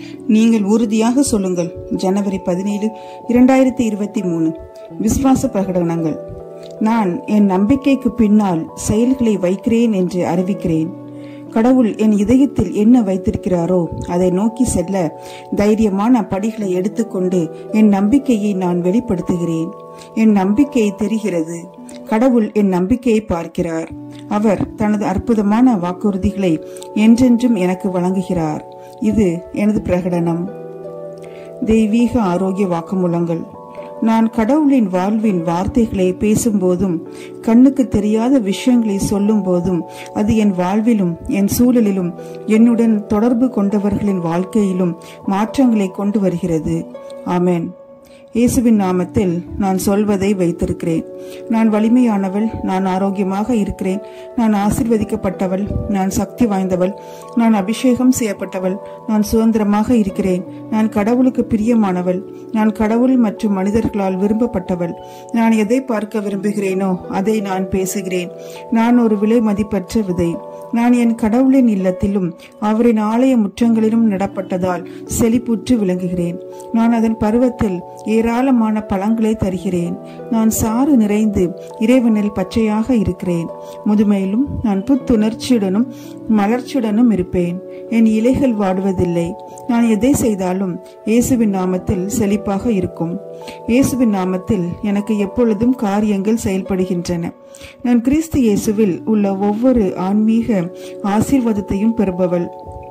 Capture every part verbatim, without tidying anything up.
நீங்கள் உறுதியாக சொல்லுங்கள். ஜனவரி பதினேழு இரண்டாயிரத்தி இருபத்தி மூணு. விசுவாச பிரகடனங்கள். நான் என் நம்பிக்கைக்கு பின்னால் செயல்களை வைக்கிறேன் என்று அறிவிக்கிறேன். கடவுள் என் இதயத்தில் என்ன வைத்திருக்கிறாரோ அதை நோக்கி செல்ல தைரியமான படிகளை எடுத்துக்கொண்டு என் நம்பிக்கையை நான் வெளிப்படுத்துகிறேன். என் நம்பிக்கை தெரிகிறது. கடவுள் என் நம்பிக்கையை பார்க்கிறார். அவர் தனது அற்புதமான வாக்குறுதிகளை என்றென்றும் எனக்கு வழங்குகிறார். இது எனது பிரகடனம். தெய்வீக ஆரோக்கிய வாக்குமூலங்கள். நான் கடவுளின் வாழ்வின் வார்த்தைகளை பேசும்போதும் கண்ணுக்கு தெரியாத விஷயங்களை சொல்லும் போதும் அது என் வாழ்விலும் என் சூழலிலும் என்னுடன் தொடர்பு கொண்டவர்களின் வாழ்க்கையிலும் மாற்றங்களை கொண்டு வருகிறது. ஆமென். இயேசுவின் நாமத்தில் நான் சொல்வதை வைத்திருக்கிறேன். நான் வலிமையானவள். நான் ஆரோக்கியமாக இருக்கிறேன். நான் ஆசீர்வதிக்கப்பட்டவள். நான் சக்தி வாய்ந்தவள். நான் அபிஷேகம் செய்யப்பட்டவள். நான் சுதந்திரமாக இருக்கிறேன். நான் கடவுளுக்கு பிரியமானவள். நான் கடவுள் மற்றும் மனிதர்களால் விரும்பப்பட்டவள். நான் எதை பார்க்க விரும்புகிறேனோ அதை நான் பேசுகிறேன். நான் ஒரு விலை மதிப்பற்ற விதை. நான் என் கடவுளின் இல்லத்திலும் அவரின் ஆலய முற்றங்களிலும் நடப்பட்டதால் செழிப்புற்று விளங்குகிறேன். நான் அதன் பருவத்தில் ஏராளமான பழங்களை தருகிறேன். நான் சாறு நிறைந்து இறைவனில் பச்சையாக இருக்கிறேன். முதுமையிலும் நான் புத்துணர்ச்சியுடனும் மலர்ச்சியுடனும் இருப்பேன். என் இலைகள் வாடுவதில்லை. நான் எதை செய்தாலும் இயேசுவின் நாமத்தில் செழிப்பாக இருக்கும். இயேசுவின் நாமத்தில் எனக்கு எப்பொழுதும் காரியங்கள் செயல்படுகின்றன. நான் கிறிஸ்து இயேசுவில் உள்ள ஒவ்வொரு ஆன்மீக ஆசீர்வாதத்தையும் பெறுபவள்.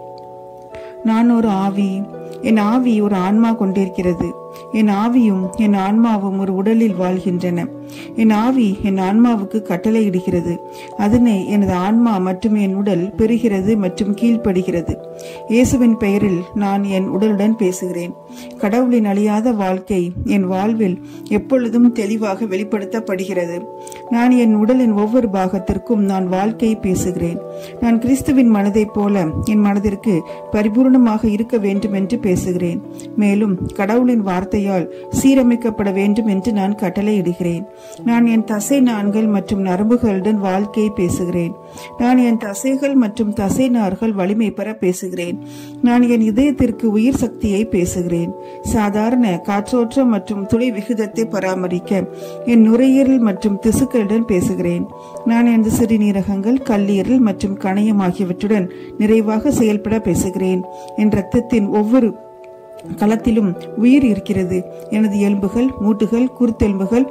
நான் ஒரு ஆவி. என் ஆவி ஒரு ஆன்மா கொண்டிருக்கிறது. என் ஆவியும் என் ஆன்மாவும் ஒரு உடலில் வாழ்கின்றன. என் ஆவி என் ஆன்மாவுக்கு கட்டளை இடுகிறது. அதனை எனது ஆன்மா மற்றும் என் உடல் பெறுகிறது மற்றும் கீழ்ப்படுகிறது. இயேசுவின் பெயரில் நான் என் உடலுடன் பேசுகிறேன். கடவுளின் அழியாத வாழ்க்கை என் வாழ்வில் எப்பொழுதும் தெளிவாக வெளிப்படுத்தப்படுகிறது. நான் என் உடலின் ஒவ்வொரு பாகத்திற்கும் நான் வாழ்க்கையை பேசுகிறேன். நான் கிறிஸ்துவின் மனதை போல என் மனதிற்கு பரிபூர்ணமாக இருக்க வேண்டும் என்று பேசுகிறேன். மேலும் கடவுளின் வார்த்தையால் சீரமைக்கப்பட வேண்டும் என்று நான் கட்டளை இடுகிறேன். நான் என் தசை நான்கள் மற்றும் நரம்புகளுடன் வாழ்க்கையை பேசுகிறேன். நான் என் தசைகள் மற்றும் தசை நார்கள் வலிமை பெற பேசுகிறேன். நான் என் இதயத்திற்கு உயிர் சக்தியை பேசுகிறேன். சாதாரண காற்றோற்ற மற்றும் துளை விகிதத்தை பராமரிக்க என் நுரையீரல் மற்றும் திசுக்களுடன் பேசுகிறேன். நான் எனது சிறுநீரகங்கள், கல்லீரல் மற்றும் கணையம் ஆகியவற்றுடன் நிறைவாக செயல்பட பேசுகிறேன். என் இரத்தத்தின் ஒவ்வொரு களத்திலும் உயிர் இருக்கிறது. எனது எலும்புகள், மூட்டுகள், குருத்தெலும்புகள்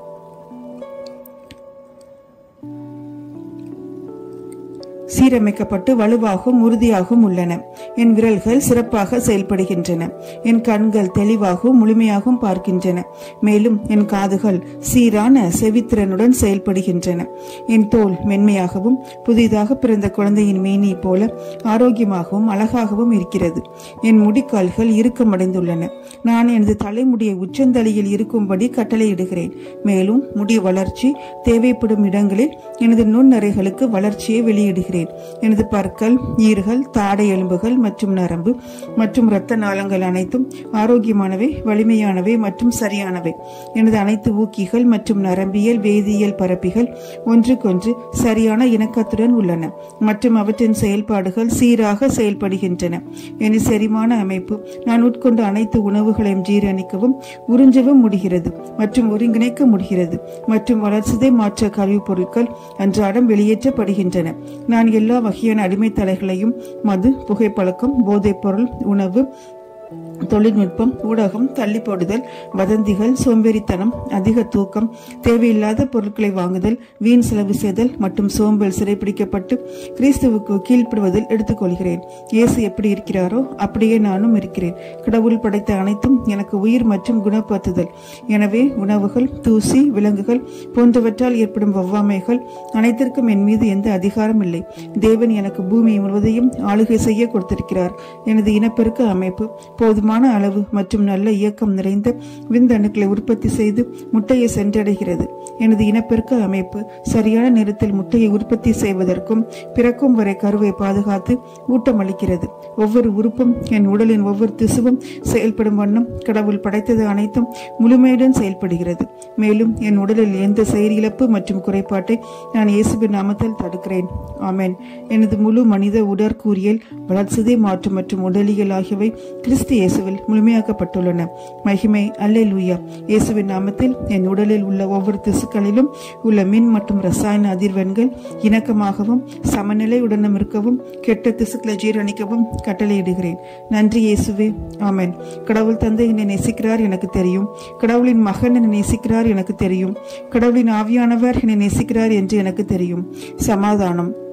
சீரமைக்கப்பட்டு வலுவாகவும் உறுதியாகவும் உள்ளன. என் விரல்கள் சிறப்பாக செயல்படுகின்றன. என் கண்கள் தெளிவாகவும் முழுமையாகவும் பார்க்கின்றன. மேலும் என் காதுகள் சீரான செவித்திறனுடன் செயல்படுகின்றன. என் தோல் மென்மையாகவும் புதிதாக பிறந்த குழந்தையின் மேனி போல ஆரோக்கியமாகவும் அழகாகவும் இருக்கிறது. என் முடிக்கால்கள் இறுக்கமடைந்துள்ளன. நான் எனது தலைமுடியை உச்சந்தலையில் இருக்கும்படி கட்டளையிடுகிறேன். மேலும் முடி வளர்ச்சி தேவைப்படும் இடங்களில் எனது நுண்ணறைகளுக்கு வளர்ச்சியை வெளியிடுகிறேன். எனது பற்கள், ஈறுகள், தாடை எலும்புகள் மற்றும் நரம்பு மற்றும் இரத்த நாளங்கள் அனைத்தும் ஆரோக்கியமானவை, வலிமையானவை மற்றும் சரியானவை. எனது அனைத்து ஊக்கிகள் மற்றும் நரம்பியல் வேதியியல் பரப்பிகள் ஒன்றுக்கொன்று சரியான இணக்கத்துடன் உள்ளன மற்றும் அவற்றின் செயல்பாடுகள் சீராக செயல்படுகின்றன. எனது செரிமான அமைப்பு நான் உட்கொண்ட அனைத்து உணவுகளையும் ஜீரணிக்கவும் உறிஞ்சவும் முடிகிறது மற்றும் ஒருங்கிணைக்க முடிகிறது மற்றும் வளர்சிதை மாற்ற கழிவுப் பொருட்கள் அன்றாடம் வெளியேற்றப்படுகின்றன. நான் எல்லா வகையான அடிமைத்தலைகளையும் மது, புகைப்பழக்கம், போதைப் பொருள், உணவு, தொழில்நுட்பம், ஊடகம், தள்ளி போடுதல், வதந்திகள், சோம்பேறித்தனம், அதிக தூக்கம், தேவையில்லாத பொருட்களை வாங்குதல், வீண் செலவு செய்தல் மற்றும் சோம்பல் சிறைப்பிடிக்கப்பட்டு கிறிஸ்துவுக்கு கீழ்ப்படுவதில் எடுத்துக்கொள்கிறேன். இயேசு எப்படி இருக்கிறாரோ அப்படியே நானும் இருக்கிறேன். கடவுள் படைத்த அனைத்தும் எனக்கு உயிர் மற்றும் குணப்படுத்துதல். எனவே உணவுகள், தூசி, விலங்குகள் போன்றவற்றால் ஏற்படும் ஒவ்வாமைகள் அனைத்திற்கும் என் மீது எந்த அதிகாரம் இல்லை. தேவன் எனக்கு பூமி முழுவதையும் ஆளுகை செய்ய கொடுத்திருக்கிறார். எனது இனப்பெருக்க அமைப்பு போதுமான போதுமான அளவு மற்றும் நல்ல இயக்கம் நிறைந்த விந்தணுக்களை உற்பத்தி செய்து முட்டையை சென்றடைகிறது. எனது இனப்பெருக்க அமைப்பு சரியான நேரத்தில் முட்டையை உற்பத்தி செய்வதற்கும் பிறக்கும் வரை கருவை பாதுகாத்து ஊட்டமளிக்கிறது. ஒவ்வொரு உறுப்பும் என் உடலின் ஒவ்வொரு திசுவும் செயல்படும் வண்ணம் கடவுள் படைத்தது அனைத்தும் முழுமையுடன் செயல்படுகிறது. மேலும் என் உடலில் எந்த செயலிழப்பு மற்றும் குறைபாட்டை நான் இயேசுவின் நாமத்தில் தடுக்கிறேன். ஆமென். எனது முழு மனித உடற்கூறியல், வளர்சிதை மாற்றம் மற்றும் உடலியல் ஆகியவை கிறிஸ்து இயேசுவில் முழுமையாக்கப்பட்டுள்ளன. மகிமை அல்லேலூயா. இயேசுவின் நாமத்தில் என் உடலில் உள்ள ஒவ்வொரு திசுக்களிலும் உள்ள மின் மற்றும் ரசாயன அதிர்வெண்கள் இணக்கமாகவும் சமநிலையுடனும் இருக்கவும் கெட்ட திசுக்களை ஜீரணிக்கவும் கட்டளையிடுகிறேன். நன்றி இயேசுவே. ஆமென். கடவுள் தந்தை என்னை நேசிக்கிறார் எனக்கு தெரியும். கடவுளின் மகன் என்னை நேசிக்கிறார் எனக்கு தெரியும். கடவுளின் ஆவியானவர் என்னை நேசிக்கிறார் என்று எனக்கு தெரியும். சமாதானம்.